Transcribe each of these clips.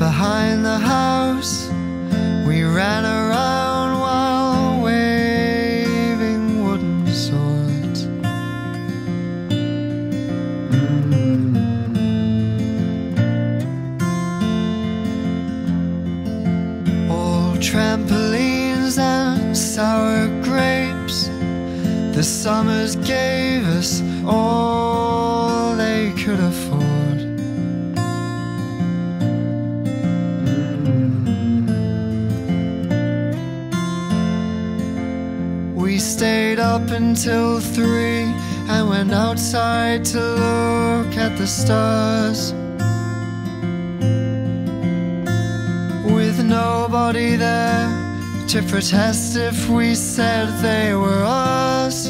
behind the house. We ran around while waving wooden swords. All trampolines and sour grapes. The summers gave us all they could afford. We stayed up until 3 and went outside to look at the stars, with nobody there to protest if we said they were us.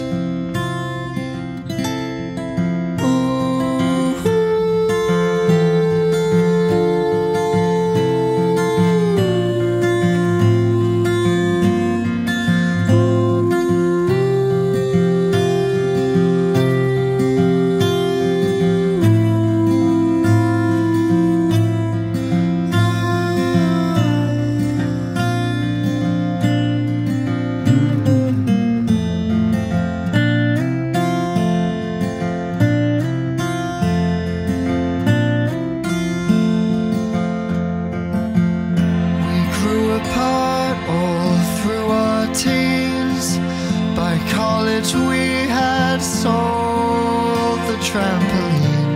College we had sold the trampoline.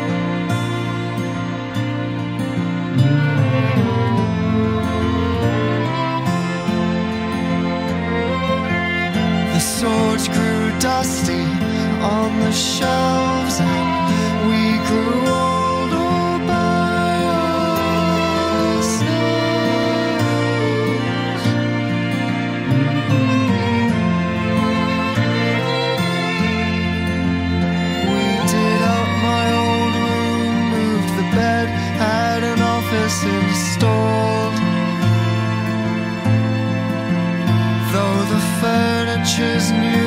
The swords grew dusty on the shelves, and we grew old all by ourselves. Had an office installed, though the furniture's new.